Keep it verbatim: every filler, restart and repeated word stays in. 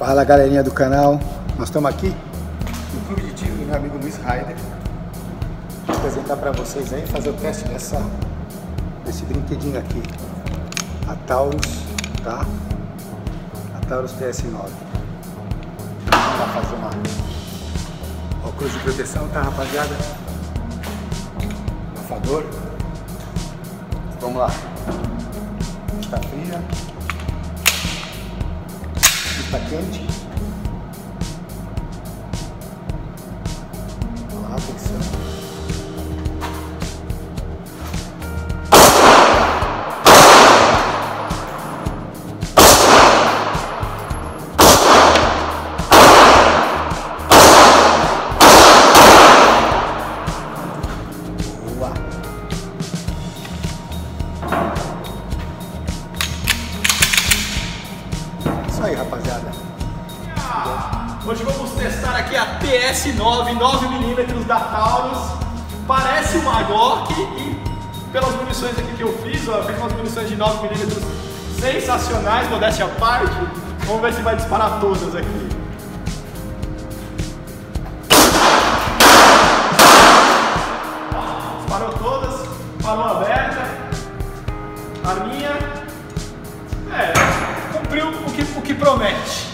Fala galerinha do canal, nós estamos aqui no clube de tiro do meu amigo Luiz Raider. Vou apresentar para vocês aí, fazer o teste dessa, desse brinquedinho aqui, a Taurus, tá? A Taurus T S nove. Vamos fazer uma óculos de proteção, tá rapaziada? Abafador. Vamos lá. Está fria. Está quente. Vamos lá, atenção. Boa. Isso aí, rapaziada. Hoje vamos testar aqui a T S nove, nove milímetros da Taurus. Parece uma Glock e pelas munições aqui que eu fiz, ó, eu fiz umas munições de nove milímetros sensacionais, modéstia à parte. Vamos ver se vai disparar todas aqui. Disparou todas, parou aberta. A minha, é, cumpriu o que, o que promete.